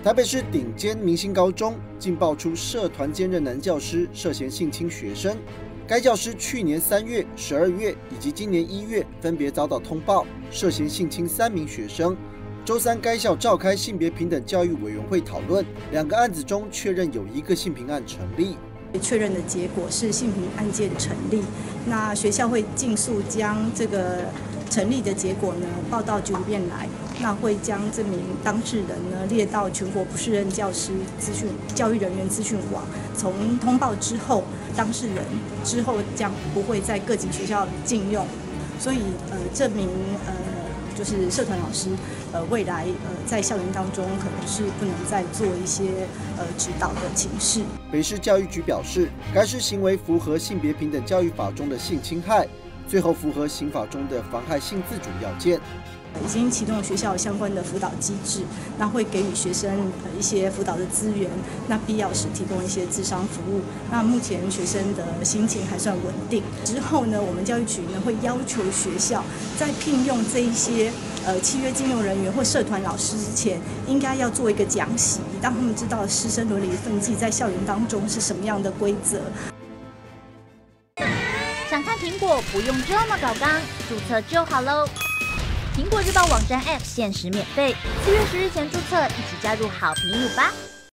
台北市顶尖明星高中竟爆出社团兼任男教师涉嫌性侵学生。该教师去年3月、12月以及今年1月分别遭到通报，涉嫌性侵3名学生。周三，该校召开性别平等教育委员会讨论，2个案子中确认有1个性平案成立。 确认的结果是性平案件成立，那学校会尽速将这个成立的结果呢报到局里面来，那会将这名当事人呢列到全国不适任教师教育人员资讯网。从通报之后，当事人之后将不会在各级学校禁用，所以这名就是社团老师，未来在校园当中可能是不能再做一些指导的情事。 北市教育局表示，该市行为符合性别平等教育法中的性侵害，最后符合刑法中的妨害性自主要件。 已经启动学校相关的辅导机制，那会给予学生一些辅导的资源，那必要时提供一些咨商服务。那目前学生的心情还算稳定。之后呢，我们教育局呢会要求学校在聘用这一些契约禁用人员或社团老师之前，应该要做一个讲习，让他们知道师生伦理分际在校园当中是什么样的规则。 想看苹果不用这么搞纲，注册就好喽。苹果日报网站 App 限时免费，4月10日前注册，一起加入好评路吧。